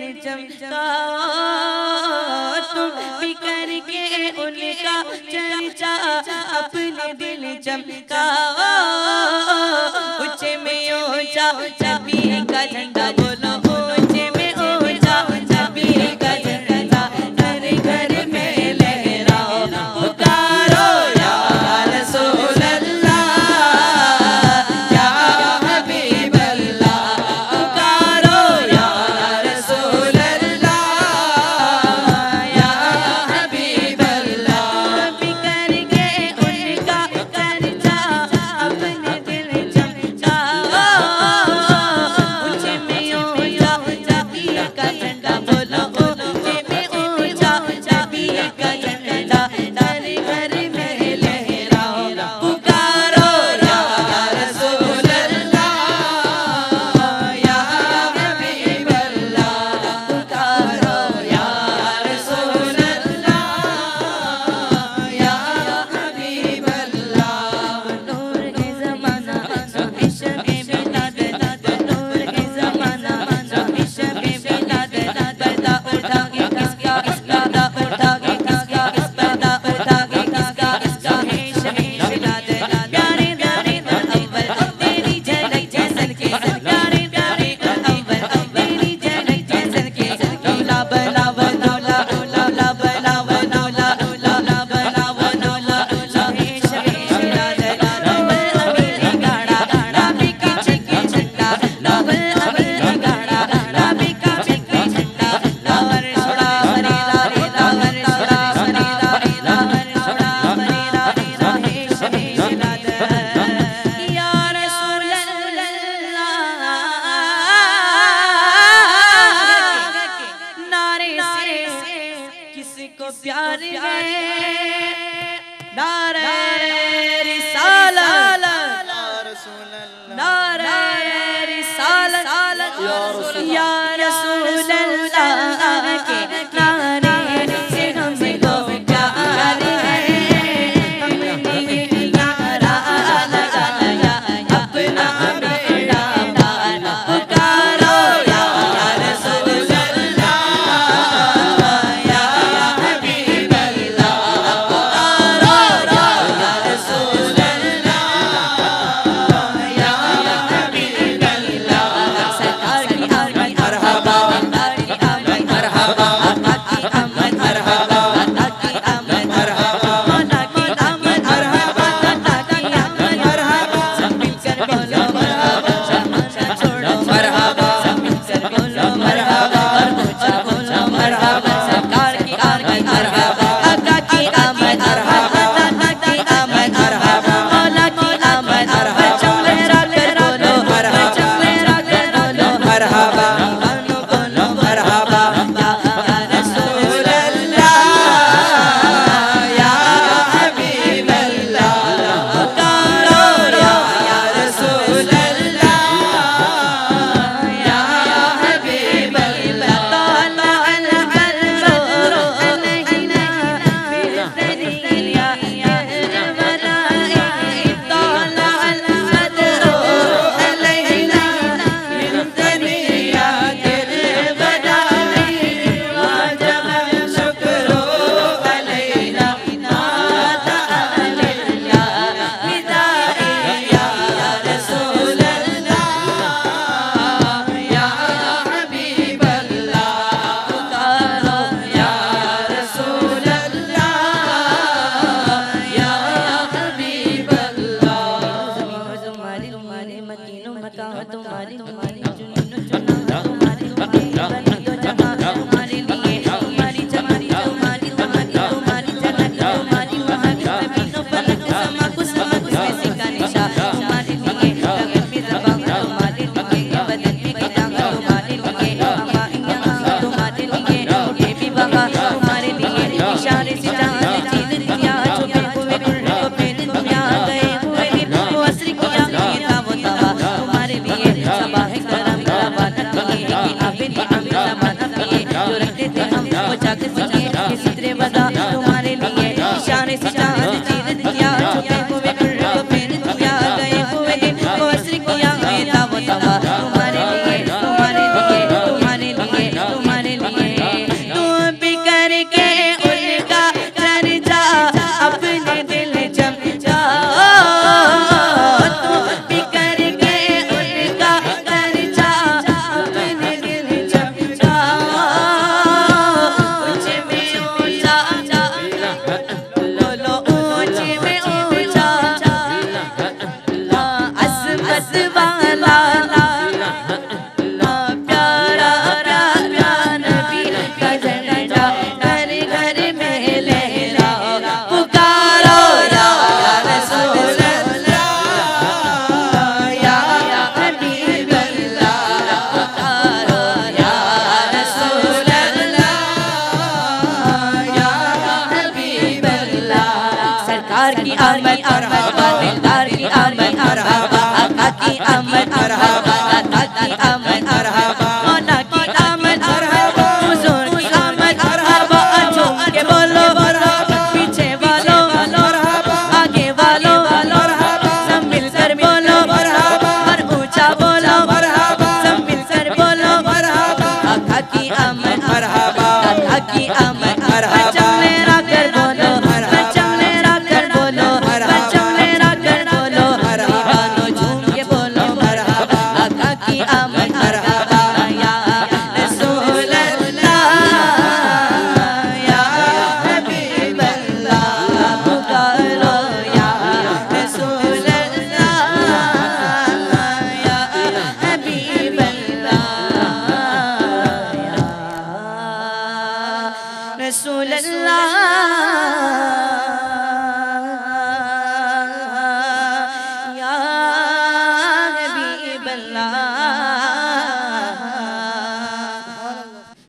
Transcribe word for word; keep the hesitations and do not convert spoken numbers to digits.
चमका, तुम भी करके उनका चर्चा अपने दिल चमका। ऊंचे में ऊंचा नबी का झंडा, बोलो ऊंचे में ऊंचा नबी का झंडा, घर घर में लहराओ, पुकारो या रसूल अल्लाह या हबीब अल्लाह, पुकारो या रसूल अल्लाह या हबीब अल्लाह। भी करके उनका चर्चा अपने दिल चमका, ऊंचे में ऊंचा नबी का झंडा, बोलो ऊंचे में ऊंचा नबी का झंडा, घर घर में लहराओ, पुकारो या रसूल अल्लाह या हबीब अल्लाह, पुकारो या रसूल अल्लाह या हबीब अल्लाह। नूर के ज़माना जो इश्क़ में बिलाद, नूर के ज़माना जो इश्क़ में बिलाद, पर्दा उठा के किसका पर्दा उठा के किसका पर्दा उठा के किसका है शहीद बिलाद। प्यारे प्यारे अव्वल तेरी झलक जैसन के, प्यारे प्यारे अव्वल तेरी झलक जैसन के, लौला बला वनौला लौला बला वनौला लौला बला वनौला है शहीद बिलाद। नवल अमीर गाड़ा राबी का चक्की झंडा, नवल अमीर गाड़ा राबी का चक्की झंडा, लावर छोड़ा फरीदा लावर छोड़ा फरीदा लावर छोड़ा फरीदा है शहीद बिलाद। या रसूल अल्लाह नारे से किसको प्यार है, नारे रिसालत नारे रिसालत या रसूल अल्लाह के नारे से हमको प्यार है। हमने ये नारा लगाया अपना बेड़ा पार, पुकारो या रसूल अल्लाह या हबीब अल्लाह, पुकारो या आमद दिलदार की आमद मरहबा आका की आमद मरहबा दाता की आमद मरहबा मौला की आमद मरहबा हुजूर की आमद मरहबा झूम के बोलो मरहबा पीछे वालों मरहबा आगे वालों मरहबा सब मिलकर बोलो मरहबा और ऊंचा बोलो मरहबा सब मिलकर बोलो मरहबा आका की आमद मरहबा दाता की आमद मरहबा चमने राकर बोलो चमने राकर बोलो चमने राकर बोलो दीवानो झूम के बोलो मरहबा आका की आमद मरहबा या रसूल अल्लाह या हबीब अल्लाह पुकारो या रसूल अल्लाह या हबीब अल्लाह या रसूल अल्लाह या हबीब अल्लाह